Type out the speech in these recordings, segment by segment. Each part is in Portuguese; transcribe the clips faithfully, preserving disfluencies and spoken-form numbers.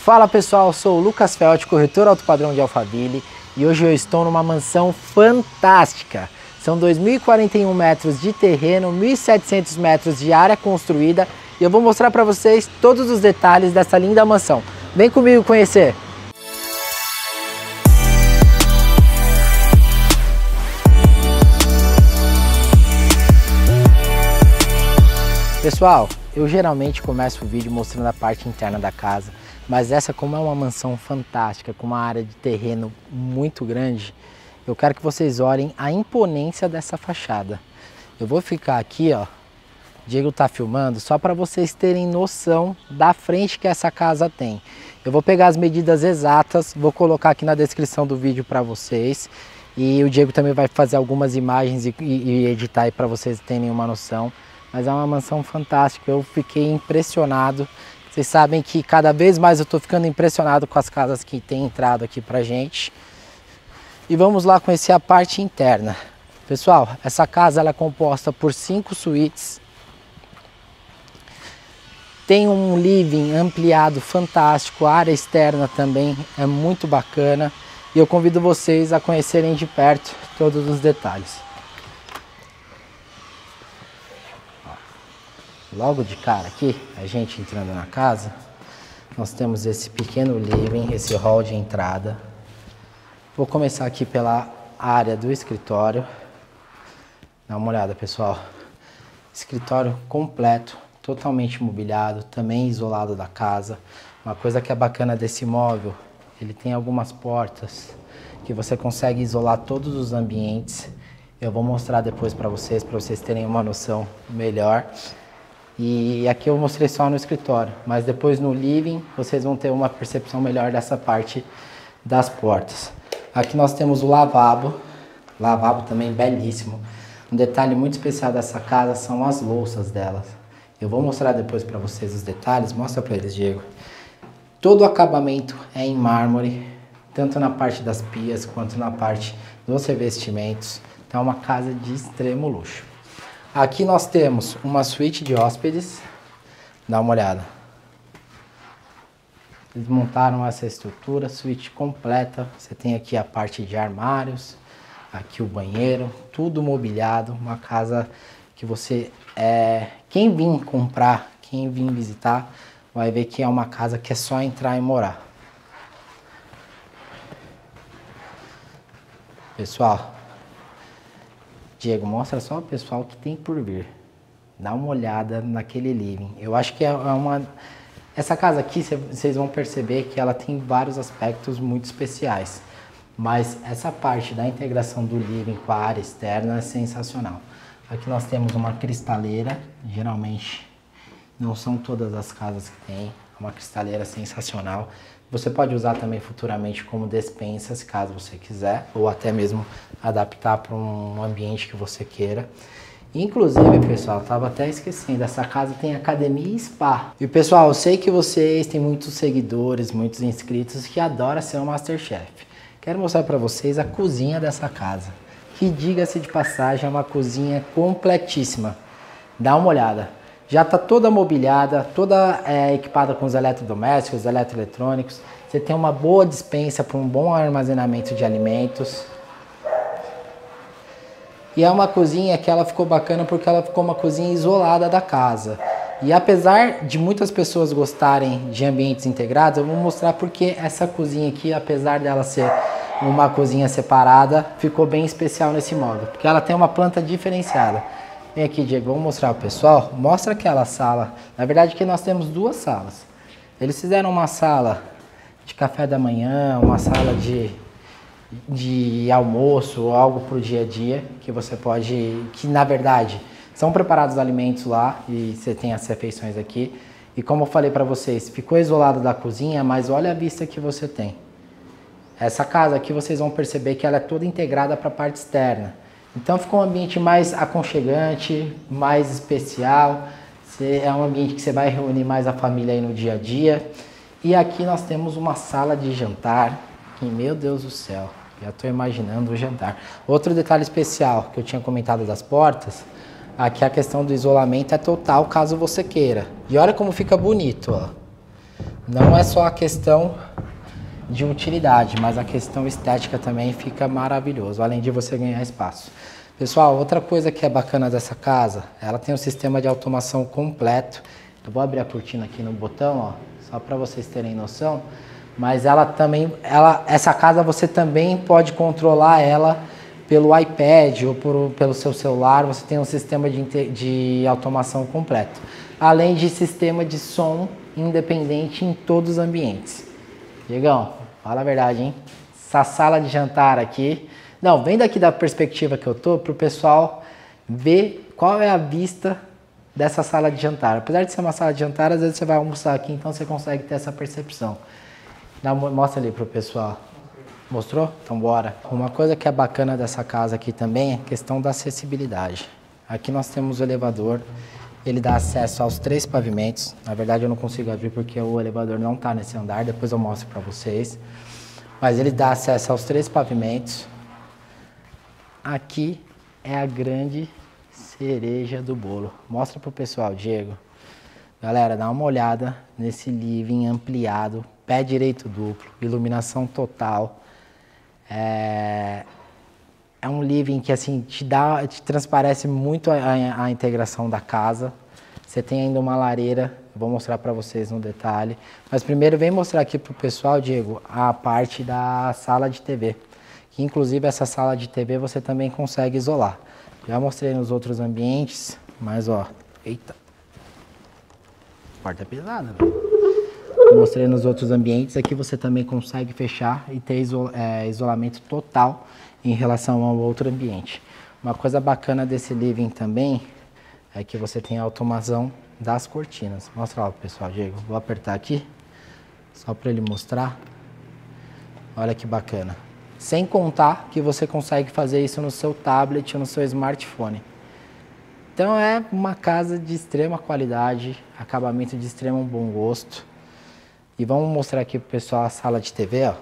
Fala pessoal, sou o Lucas Felt, corretor alto padrão de Alphaville, e hoje eu estou numa mansão fantástica. São dois mil e quarenta e um metros de terreno, mil e setecentos metros de área construída, e eu vou mostrar para vocês todos os detalhes dessa linda mansão. Vem comigo conhecer! Pessoal, eu geralmente começo o vídeo mostrando a parte interna da casa, mas essa, como é uma mansão fantástica, com uma área de terreno muito grande, eu quero que vocês olhem a imponência dessa fachada. Eu vou ficar aqui, ó, o Diego tá filmando, só para vocês terem noção da frente que essa casa tem. Eu vou pegar as medidas exatas, vou colocar aqui na descrição do vídeo para vocês, e o Diego também vai fazer algumas imagens e, e editar aí para vocês terem uma noção. Mas é uma mansão fantástica, eu fiquei impressionado. Vocês sabem que cada vez mais eu estou ficando impressionado com as casas que tem entrado aqui pra gente. E vamos lá conhecer a parte interna. Pessoal, essa casa ela é composta por cinco suítes. Tem um living ampliado fantástico, a área externa também é muito bacana. E eu convido vocês a conhecerem de perto todos os detalhes. Logo de cara aqui, a gente entrando na casa, nós temos esse pequeno living, esse hall de entrada. Vou começar aqui pela área do escritório. Dá uma olhada, pessoal. Escritório completo, totalmente mobiliado, também isolado da casa. Uma coisa que é bacana desse imóvel, ele tem algumas portas que você consegue isolar todos os ambientes. Eu vou mostrar depois para vocês, para vocês terem uma noção melhor. E aqui eu mostrei só no escritório, mas depois no living vocês vão ter uma percepção melhor dessa parte das portas. Aqui nós temos o lavabo, lavabo também belíssimo. Um detalhe muito especial dessa casa são as louças delas. Eu vou mostrar depois para vocês os detalhes, mostra para eles, Diego. Todo o acabamento é em mármore, tanto na parte das pias quanto na parte dos revestimentos. Então é uma casa de extremo luxo. Aqui nós temos uma suíte de hóspedes, dá uma olhada. Eles montaram essa estrutura, suíte completa. Você tem aqui a parte de armários, aqui o banheiro, tudo mobiliado. Uma casa que você, é, quem vir comprar, quem vir visitar, vai ver que é uma casa que é só entrar e morar. Pessoal, Diego, mostra só o pessoal que tem por vir. Dá uma olhada naquele living. Eu acho que é uma... Essa casa aqui, vocês vão perceber que ela tem vários aspectos muito especiais. Mas essa parte da integração do living com a área externa é sensacional. Aqui nós temos uma cristaleira. Geralmente, não são todas as casas que tem. É uma cristaleira sensacional. Você pode usar também futuramente como despensa, se caso você quiser, ou até mesmo adaptar para um ambiente que você queira. Inclusive, pessoal, estava até esquecendo, essa casa tem academia e spa. E pessoal, eu sei que vocês têm muitos seguidores, muitos inscritos que adoram ser um Masterchef. Quero mostrar para vocês a cozinha dessa casa, que, diga-se de passagem, é uma cozinha completíssima. Dá uma olhada. Já está toda mobiliada, toda é, equipada com os eletrodomésticos, eletroeletrônicos. Você tem uma boa despensa para um bom armazenamento de alimentos. E é uma cozinha que ela ficou bacana porque ela ficou uma cozinha isolada da casa. E apesar de muitas pessoas gostarem de ambientes integrados, eu vou mostrar porque essa cozinha aqui, apesar dela ser uma cozinha separada, ficou bem especial nesse imóvel. Porque ela tem uma planta diferenciada. Vem aqui, Diego, vamos mostrar ao pessoal. Mostra aquela sala. Na verdade, aqui nós temos duas salas. Eles fizeram uma sala de café da manhã, uma sala de, de almoço, algo para o dia a dia, que você pode... Que, na verdade, são preparados alimentos lá e você tem as refeições aqui. E como eu falei para vocês, ficou isolado da cozinha, mas olha a vista que você tem. Essa casa aqui, vocês vão perceber que ela é toda integrada para a parte externa. Então ficou um ambiente mais aconchegante, mais especial. É um ambiente que você vai reunir mais a família aí no dia a dia. E aqui nós temos uma sala de jantar, que, meu Deus do céu, já estou imaginando o jantar. Outro detalhe especial que eu tinha comentado das portas, aqui a questão do isolamento é total caso você queira. E olha como fica bonito, ó. Não é só a questão de utilidade, mas a questão estética também fica maravilhoso, além de você ganhar espaço. Pessoal, outra coisa que é bacana dessa casa, ela tem um sistema de automação completo. Eu vou abrir a cortina aqui no botão, ó, só para vocês terem noção. Mas ela também, ela, essa casa você também pode controlar ela pelo iPad ou por, pelo seu celular. Você tem um sistema de, de automação completo, além de sistema de som independente em todos os ambientes. Diegão, fala a verdade, hein? Essa sala de jantar aqui, não, vem daqui da perspectiva que eu tô, para o pessoal ver qual é a vista dessa sala de jantar. Apesar de ser uma sala de jantar, às vezes você vai almoçar aqui, então você consegue ter essa percepção. Dá, mostra ali pro pessoal. Mostrou? Então bora. Uma coisa que é bacana dessa casa aqui também é a questão da acessibilidade. Aqui nós temos o elevador, ele dá acesso aos três pavimentos. Na verdade eu não consigo abrir porque o elevador não está nesse andar, depois eu mostro para vocês. Mas ele dá acesso aos três pavimentos. Aqui é a grande cereja do bolo. Mostra pro pessoal, Diego. Galera, dá uma olhada nesse living ampliado, pé direito duplo, iluminação total. É, é um living que assim te dá, te transparece muito a, a, a integração da casa. Você tem ainda uma lareira, vou mostrar para vocês no detalhe. Mas primeiro vem mostrar aqui pro pessoal, Diego, a parte da sala de T V. Que inclusive essa sala de T V você também consegue isolar. Já mostrei nos outros ambientes, mas ó, eita, porta é pesada, velho. Mostrei nos outros ambientes, aqui você também consegue fechar e ter iso, é, isolamento total em relação ao outro ambiente. Uma coisa bacana desse living também é que você tem a automação das cortinas. Mostra lá pro pessoal, Diego, vou apertar aqui, só para ele mostrar. Olha que bacana. Sem contar que você consegue fazer isso no seu tablet ou no seu smartphone. Então é uma casa de extrema qualidade, acabamento de extremo bom gosto. E vamos mostrar aqui pro pessoal a sala de T V, ó.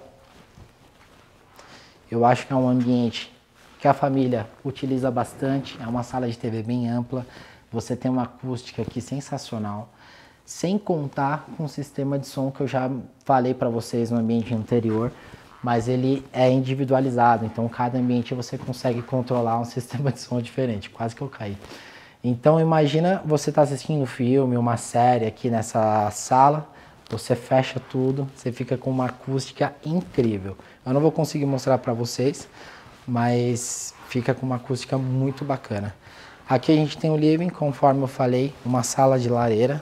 Eu acho que é um ambiente que a família utiliza bastante, é uma sala de T V bem ampla. Você tem uma acústica aqui sensacional. Sem contar com o sistema de som que eu já falei para vocês no ambiente anterior. Mas ele é individualizado, então cada ambiente você consegue controlar um sistema de som diferente. Quase que eu caí. Então imagina você estar assistindo um filme, uma série aqui nessa sala, você fecha tudo, você fica com uma acústica incrível. Eu não vou conseguir mostrar para vocês, mas fica com uma acústica muito bacana. Aqui a gente tem o living, conforme eu falei, uma sala de lareira.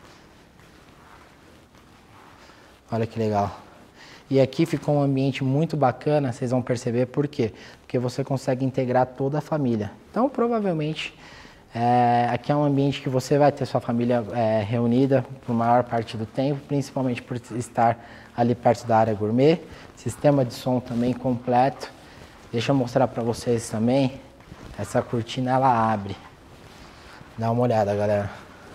Olha que legal. E aqui ficou um ambiente muito bacana, vocês vão perceber por quê? Porque você consegue integrar toda a família. Então, provavelmente, é, aqui é um ambiente que você vai ter sua família é, reunida por maior parte do tempo, principalmente por estar ali perto da área gourmet. Sistema de som também completo. Deixa eu mostrar para vocês também. Essa cortina, ela abre. Dá uma olhada, galera.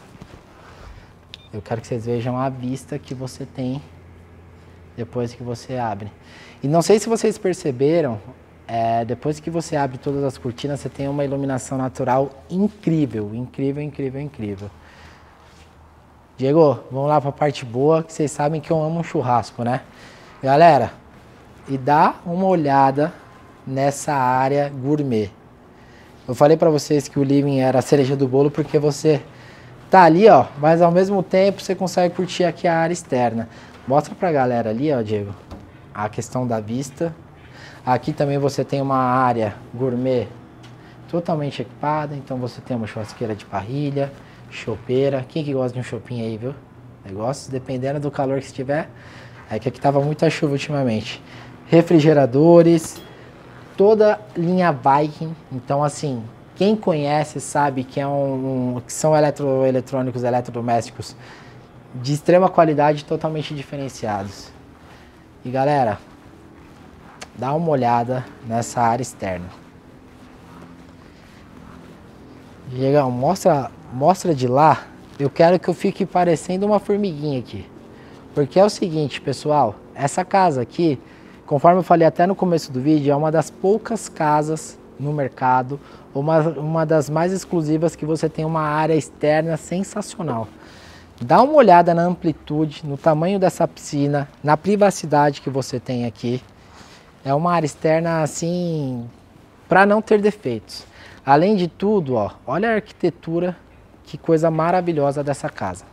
Eu quero que vocês vejam a vista que você tem depois que você abre. E não sei se vocês perceberam, é, depois que você abre todas as cortinas, você tem uma iluminação natural incrível, incrível, incrível, incrível. Diego, vamos lá para a parte boa, que vocês sabem que eu amo um churrasco, né? Galera, e dá uma olhada nessa área gourmet. Eu falei para vocês que o living era a cereja do bolo porque você tá ali, ó, mas ao mesmo tempo você consegue curtir aqui a área externa. Mostra pra galera ali, ó, Diego, a questão da vista. Aqui também você tem uma área gourmet totalmente equipada, então você tem uma churrasqueira de parrilha, chopeira. Quem que gosta de um chopinho aí, viu? Negócio, dependendo do calor que estiver. É que aqui tava muita chuva ultimamente. Refrigeradores, toda linha Viking. Então, assim, quem conhece sabe que, é um, um, que são eletroeletrônicos, eletrodomésticos de extrema qualidade, totalmente diferenciados. E galera, dá uma olhada nessa área externa. Diego, mostra, mostra de lá. Eu quero que eu fique parecendo uma formiguinha aqui. Porque é o seguinte, pessoal, essa casa aqui, conforme eu falei até no começo do vídeo, é uma das poucas casas no mercado, uma, uma das mais exclusivas que você tem uma área externa sensacional. Dá uma olhada na amplitude, no tamanho dessa piscina, na privacidade que você tem aqui. É uma área externa assim, para não ter defeitos. Além de tudo, ó, olha a arquitetura, que coisa maravilhosa dessa casa.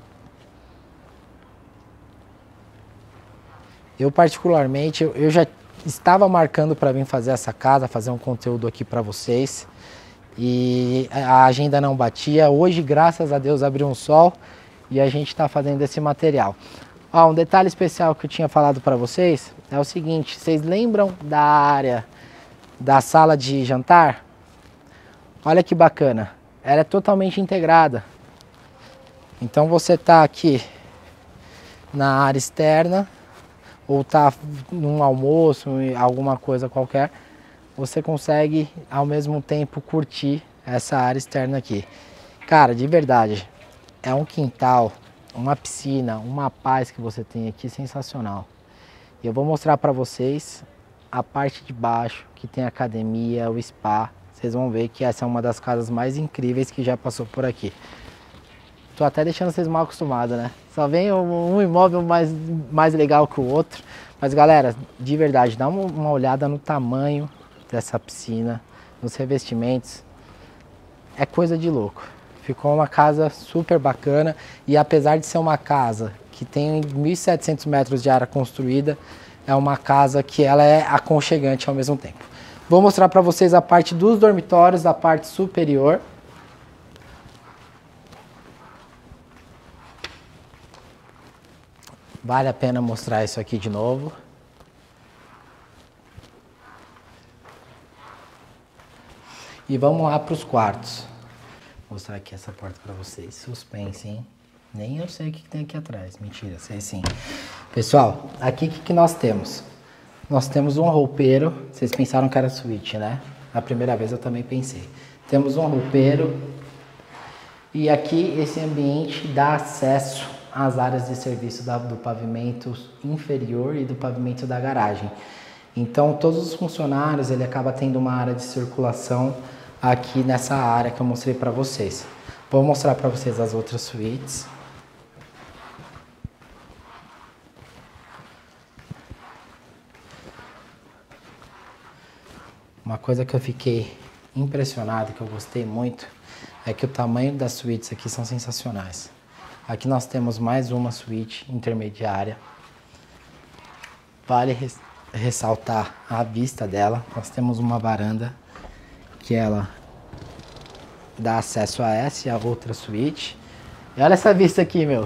Eu particularmente, eu, eu já estava marcando para vir fazer essa casa, fazer um conteúdo aqui para vocês. E a agenda não batia. Hoje, graças a Deus, abriu um sol e a gente está fazendo esse material. Ó, um detalhe especial que eu tinha falado para vocês é o seguinte: vocês lembram da área da sala de jantar? Olha que bacana, ela é totalmente integrada. Então você tá aqui na área externa ou tá num almoço, alguma coisa qualquer, você consegue ao mesmo tempo curtir essa área externa aqui. Cara, de verdade, é um quintal, uma piscina, uma paz que você tem aqui sensacional. E eu vou mostrar para vocês a parte de baixo, que tem a academia, o spa. Vocês vão ver que essa é uma das casas mais incríveis que já passou por aqui. Tô até deixando vocês mal acostumados, né? Só vem um, um imóvel mais, mais legal que o outro. Mas galera, de verdade, dá uma, uma olhada no tamanho dessa piscina, nos revestimentos. É coisa de louco. Ficou uma casa super bacana. E apesar de ser uma casa que tem mil e setecentos metros de área construída, é uma casa que ela é aconchegante ao mesmo tempo. Vou mostrar para vocês a parte dos dormitórios, da parte superior. Vale a pena mostrar isso aqui de novo. E vamos lá para os quartos. Vou mostrar aqui essa porta para vocês. Suspense, hein? Nem eu sei o que tem aqui atrás. Mentira, sei sim. Pessoal, aqui o que, que nós temos? Nós temos um roupeiro. Vocês pensaram que era suíte, né? A primeira vez eu também pensei. Temos um roupeiro. E aqui esse ambiente dá acesso às áreas de serviço da, do pavimento inferior e do pavimento da garagem. Então todos os funcionários, ele acaba tendo uma área de circulação aqui nessa área que eu mostrei para vocês. Vou mostrar para vocês as outras suítes. Uma coisa que eu fiquei impressionado, que eu gostei muito, é que o tamanho das suítes aqui são sensacionais. Aqui nós temos mais uma suíte intermediária. Vale res ressaltar a vista dela. Nós temos uma varanda que ela dá acesso a essa e a outra suíte. E olha essa vista aqui, meu.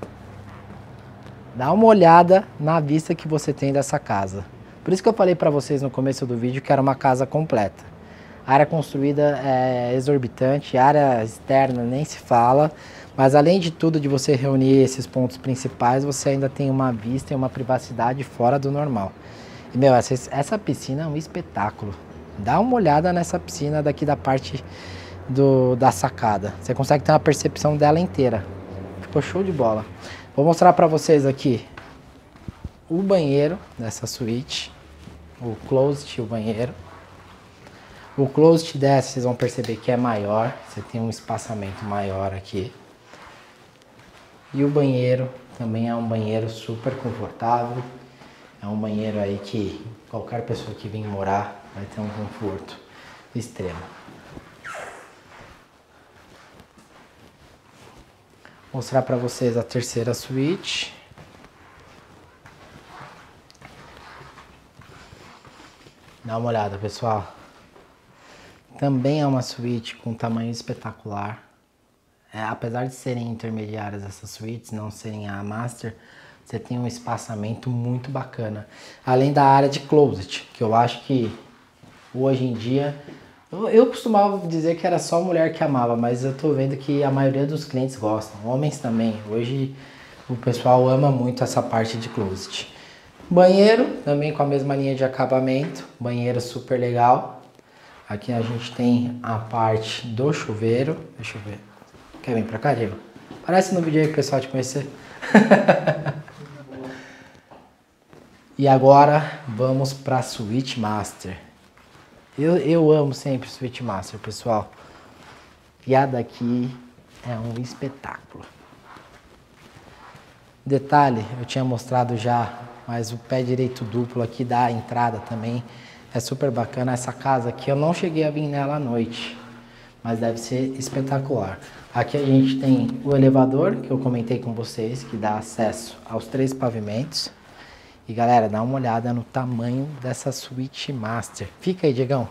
Dá uma olhada na vista que você tem dessa casa. Por isso que eu falei para vocês no começo do vídeo que era uma casa completa. A área construída é exorbitante, a área externa nem se fala. Mas além de tudo, de você reunir esses pontos principais, você ainda tem uma vista e uma privacidade fora do normal. E, meu, essa, essa piscina é um espetáculo. Dá uma olhada nessa piscina daqui da parte do, da sacada. Você consegue ter uma percepção dela inteira. Ficou show de bola. Vou mostrar para vocês aqui o banheiro dessa suíte. O closet, o banheiro. O closet dessa, vocês vão perceber que é maior. Você tem um espaçamento maior aqui. E o banheiro também é um banheiro super confortável. É um banheiro aí que qualquer pessoa que vir morar vai ter um conforto extremo. Vou mostrar para vocês a terceira suíte. Dá uma olhada, pessoal. Também é uma suíte com tamanho espetacular. É, apesar de serem intermediárias essas suítes, não serem a master, você tem um espaçamento muito bacana. Além da área de closet, que eu acho que hoje em dia... Eu, eu costumava dizer que era só mulher que amava, mas eu tô vendo que a maioria dos clientes gostam. Homens também. Hoje o pessoal ama muito essa parte de closet. Banheiro, também com a mesma linha de acabamento. Banheiro super legal. Aqui a gente tem a parte do chuveiro. Deixa eu ver. Quer vir pra cá, Diego? Aparece no vídeo aí que o pessoal te conhecer. E agora vamos pra Suite Master. Eu, eu amo sempre Suite Master, pessoal. E a daqui é um espetáculo. Detalhe, eu tinha mostrado já, mas o pé direito duplo aqui da entrada também é super bacana. Essa casa aqui eu não cheguei a vir nela à noite, mas deve ser espetacular. Aqui a gente tem o elevador, que eu comentei com vocês, que dá acesso aos três pavimentos. E galera, dá uma olhada no tamanho dessa suíte master. Fica aí, Diegão.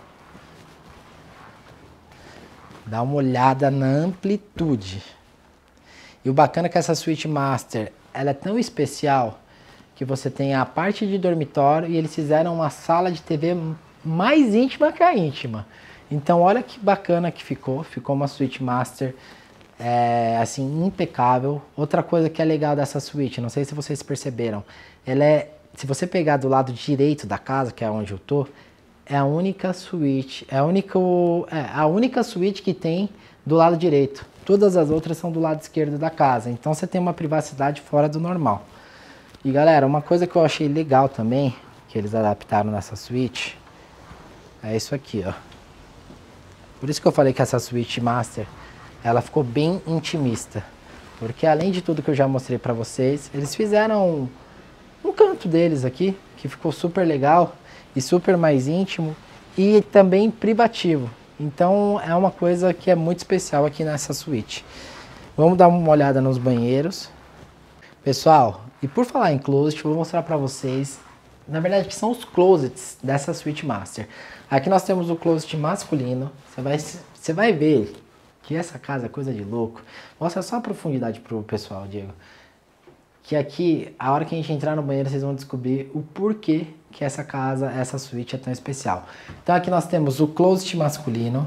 Dá uma olhada na amplitude. E o bacana é que essa suíte master, ela é tão especial que você tem a parte de dormitório e eles fizeram uma sala de T V mais íntima que a íntima. Então olha que bacana que ficou. Ficou uma suíte master é, assim, impecável. Outra coisa que é legal dessa suíte, não sei se vocês perceberam, ela é, se você pegar do lado direito da casa, que é onde eu tô, é a única suíte, é a única, é a única suíte que tem do lado direito. Todas as outras são do lado esquerdo da casa. Então você tem uma privacidade fora do normal. E galera, uma coisa que eu achei legal também, que eles adaptaram nessa suíte, é isso aqui, ó. Por isso que eu falei que essa suíte master, ela ficou bem intimista. Porque além de tudo que eu já mostrei pra vocês, eles fizeram um canto deles aqui, que ficou super legal e super mais íntimo e também privativo. Então é uma coisa que é muito especial aqui nessa suíte. Vamos dar uma olhada nos banheiros. Pessoal, e por falar em closet, eu vou mostrar pra vocês, na verdade, que são os closets dessa suíte master. Aqui nós temos o closet masculino. Você vai, você vai ver que essa casa é coisa de louco. Mostra só a profundidade pro pessoal, Diego. Que aqui, a hora que a gente entrar no banheiro, vocês vão descobrir o porquê que essa casa, essa suíte é tão especial. Então aqui nós temos o closet masculino,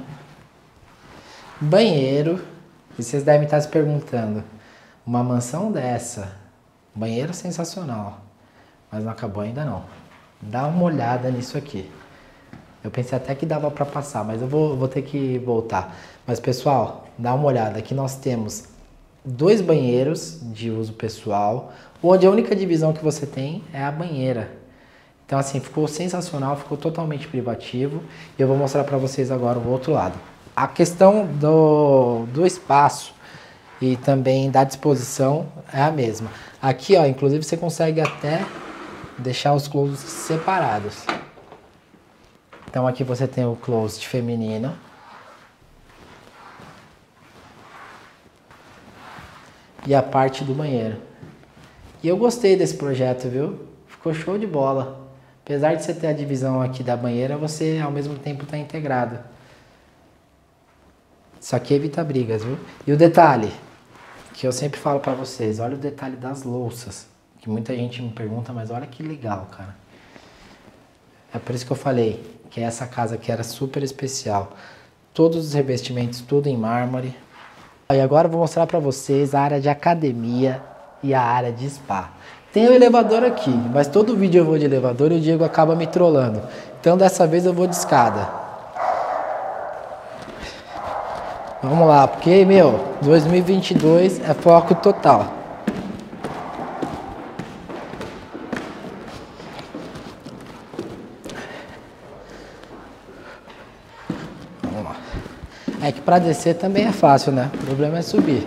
banheiro, e vocês devem estar se perguntando, uma mansão dessa, banheiro sensacional, mas não acabou ainda não. Dá uma olhada nisso aqui. Eu pensei até que dava para passar, mas eu vou, vou ter que voltar. Mas pessoal, dá uma olhada, aqui nós temos dois banheiros de uso pessoal, onde a única divisão que você tem é a banheira. Então assim, ficou sensacional, ficou totalmente privativo. E eu vou mostrar para vocês agora o outro lado. A questão do, do espaço e também da disposição é a mesma. Aqui, ó, inclusive você consegue até deixar os closets separados. Então aqui você tem o closet feminino. E a parte do banheiro. E eu gostei desse projeto, viu? Ficou show de bola. Apesar de você ter a divisão aqui da banheira, você ao mesmo tempo está integrado. Isso aqui evita brigas, viu? E o detalhe, que eu sempre falo para vocês, olha o detalhe das louças. Que muita gente me pergunta, mas olha que legal, cara. É por isso que eu falei que essa casa aqui era super especial. Todos os revestimentos, tudo em mármore. E agora eu vou mostrar para vocês a área de academia e a área de spa. Tem o elevador aqui, mas todo vídeo eu vou de elevador e o Diego acaba me trollando. Então dessa vez eu vou de escada. Vamos lá, porque, meu, dois mil e vinte e dois é foco total. Vamos lá. É que pra descer também é fácil, né? O problema é subir.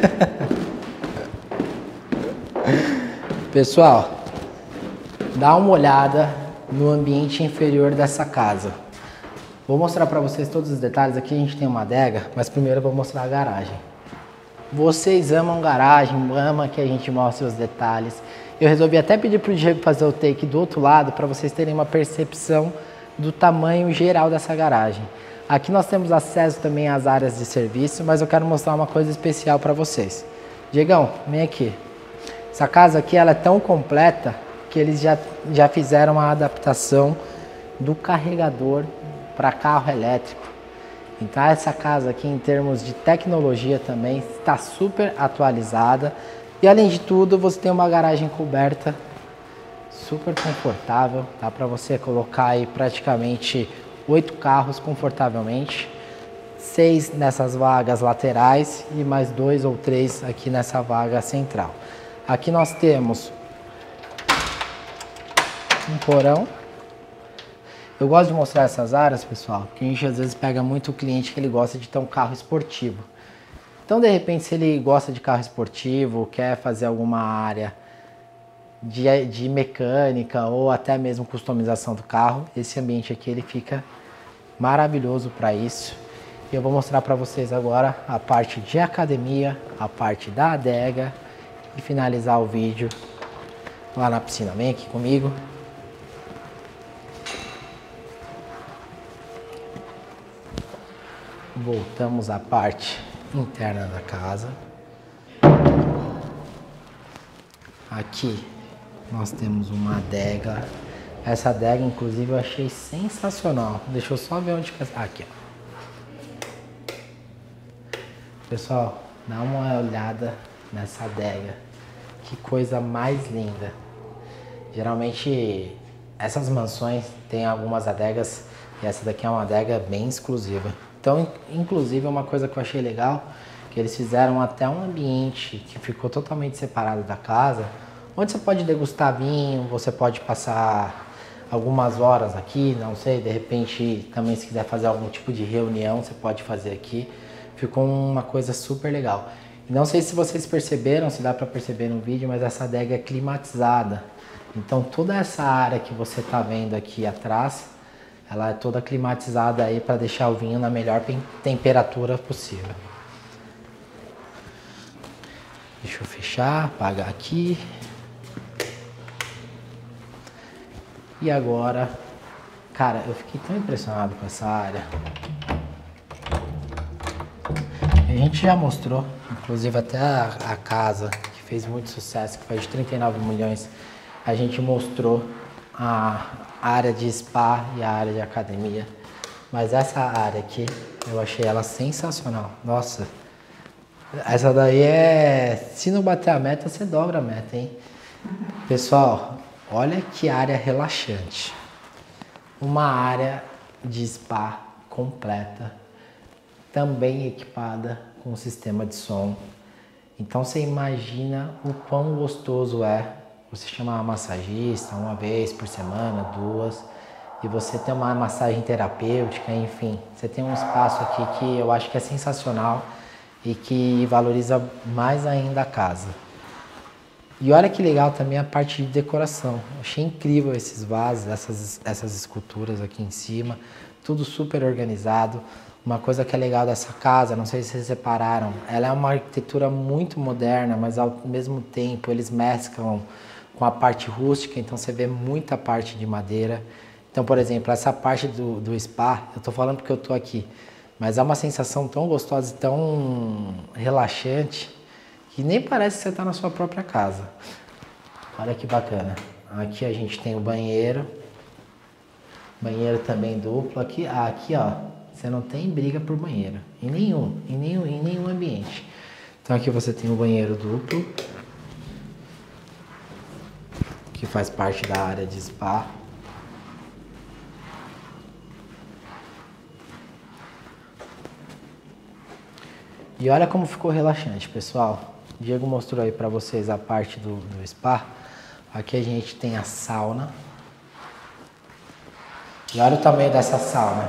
Pessoal, dá uma olhada no ambiente inferior dessa casa. Vou mostrar para vocês todos os detalhes. Aqui a gente tem uma adega, mas primeiro eu vou mostrar a garagem. Vocês amam garagem, amam que a gente mostre os detalhes. Eu resolvi até pedir para o Diego fazer o take do outro lado para vocês terem uma percepção do tamanho geral dessa garagem. Aqui nós temos acesso também às áreas de serviço, mas eu quero mostrar uma coisa especial para vocês. Diegão, vem aqui. Essa casa aqui ela é tão completa que eles já, já fizeram a adaptação do carregador para carro elétrico. Então essa casa aqui em termos de tecnologia também está super atualizada. E além de tudo você tem uma garagem coberta super confortável. Dá para você colocar aí praticamente oito carros confortavelmente. Seis nessas vagas laterais e mais dois ou três aqui nessa vaga central. Aqui nós temos um porão. Eu gosto de mostrar essas áreas, pessoal, porque a gente às vezes pega muito cliente que ele gosta de ter um carro esportivo. Então, de repente, se ele gosta de carro esportivo, quer fazer alguma área de, de mecânica ou até mesmo customização do carro, esse ambiente aqui ele fica maravilhoso para isso. E eu vou mostrar para vocês agora a parte de academia, a parte da adega e finalizar o vídeo lá na piscina. Vem aqui comigo. Voltamos à parte interna da casa. Aqui nós temos uma adega. Essa adega, inclusive, eu achei sensacional. Deixa eu só ver onde que é. Aqui, ó. Pessoal, dá uma olhada nessa adega. Que coisa mais linda. Geralmente, essas mansões têm algumas adegas e essa daqui é uma adega bem exclusiva. Então, inclusive, uma coisa que eu achei legal, que eles fizeram até um ambiente que ficou totalmente separado da casa, onde você pode degustar vinho, você pode passar algumas horas aqui, não sei, de repente também se quiser fazer algum tipo de reunião, você pode fazer aqui. Ficou uma coisa super legal. Não sei se vocês perceberam, se dá para perceber no vídeo, mas essa adega é climatizada. Então toda essa área que você está vendo aqui atrás, ela é toda climatizada aí para deixar o vinho na melhor temperatura possível. Deixa eu fechar, apagar aqui. E agora, cara, eu fiquei tão impressionado com essa área. A gente já mostrou, inclusive até a, a casa, que fez muito sucesso, que foi de trinta e nove milhões, a gente mostrou a área de spa e a área de academia. Mas essa área aqui, eu achei ela sensacional. Nossa, essa daí é... Se não bater a meta, você dobra a meta, hein? Pessoal, olha que área relaxante. Uma área de spa completa, também equipada com um sistema de som. Então você imagina o quão gostoso é você chamar uma massagista uma vez por semana, duas, e você ter uma massagem terapêutica, enfim. Você tem um espaço aqui que eu acho que é sensacional e que valoriza mais ainda a casa. E olha que legal também a parte de decoração. Eu achei incrível esses vasos, essas, essas esculturas aqui em cima, tudo super organizado. Uma coisa que é legal dessa casa, não sei se vocês repararam, ela é uma arquitetura muito moderna, mas ao mesmo tempo eles mesclam com a parte rústica, então você vê muita parte de madeira. Então, por exemplo, essa parte do, do spa, eu tô falando porque eu tô aqui, mas é uma sensação tão gostosa e tão relaxante que nem parece que você tá na sua própria casa. Olha que bacana. Aqui a gente tem o banheiro, banheiro também duplo. Aqui, ah, aqui ó, você não tem briga por banheiro, em nenhum, em nenhum, em nenhum ambiente. Então aqui você tem o banheiro duplo, que faz parte da área de spa. E olha como ficou relaxante, pessoal. O Diego mostrou aí para vocês a parte do, do spa. Aqui a gente tem a sauna. E olha o tamanho dessa sauna.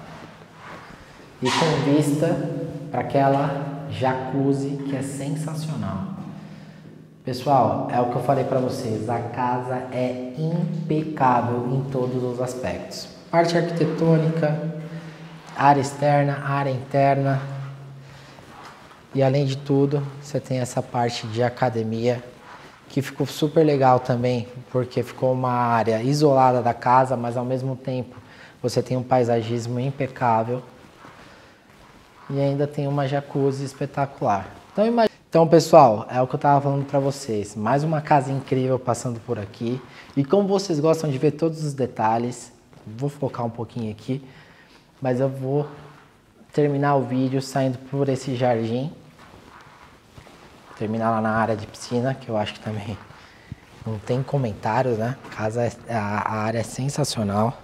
E com vista para aquela jacuzzi que é sensacional. Pessoal, é o que eu falei para vocês, a casa é impecável em todos os aspectos. Parte arquitetônica, área externa, área interna. E além de tudo, você tem essa parte de academia, que ficou super legal também, porque ficou uma área isolada da casa, mas ao mesmo tempo você tem um paisagismo impecável. E ainda tem uma jacuzzi espetacular. Então, imagina... Então, pessoal, é o que eu estava falando para vocês. Mais uma casa incrível passando por aqui. E como vocês gostam de ver todos os detalhes, vou focar um pouquinho aqui, mas eu vou terminar o vídeo saindo por esse jardim. Terminar lá na área de piscina, que eu acho que também não tem comentários, né? A casa é, a, a área é sensacional.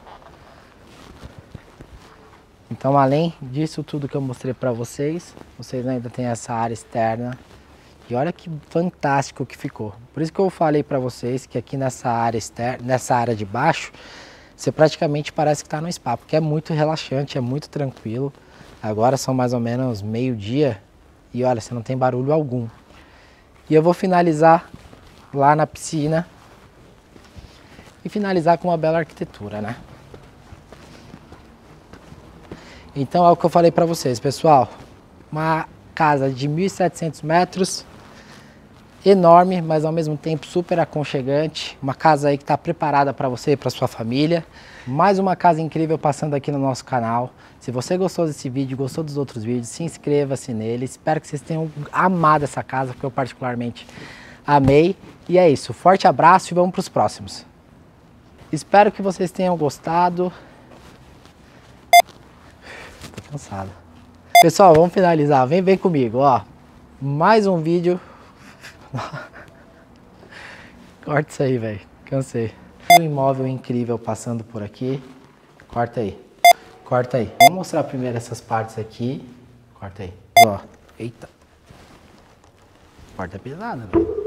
Então, além disso tudo que eu mostrei para vocês, vocês ainda tem essa área externa. E olha que fantástico que ficou. Por isso que eu falei para vocês que aqui nessa área externa, nessa área de baixo, você praticamente parece que está no spa, porque é muito relaxante, é muito tranquilo. Agora são mais ou menos meio-dia e olha, você não tem barulho algum. E eu vou finalizar lá na piscina e finalizar com uma bela arquitetura, né? Então é o que eu falei para vocês, pessoal. Uma casa de mil e setecentos metros, enorme, mas ao mesmo tempo super aconchegante. Uma casa aí que está preparada para você e para sua família. Mais uma casa incrível passando aqui no nosso canal. Se você gostou desse vídeo, gostou dos outros vídeos, se inscreva-se nele. Espero que vocês tenham amado essa casa, porque eu particularmente amei. E é isso, forte abraço e vamos para os próximos. Espero que vocês tenham gostado. Tô cansado. Pessoal, vamos finalizar. Vem, vem comigo, ó. Mais um vídeo. Corta isso aí, velho. Cansei. Um imóvel incrível passando por aqui. Corta aí. Corta aí. Vamos mostrar primeiro essas partes aqui. Corta aí. Ó. Eita. Corta pesada, velho.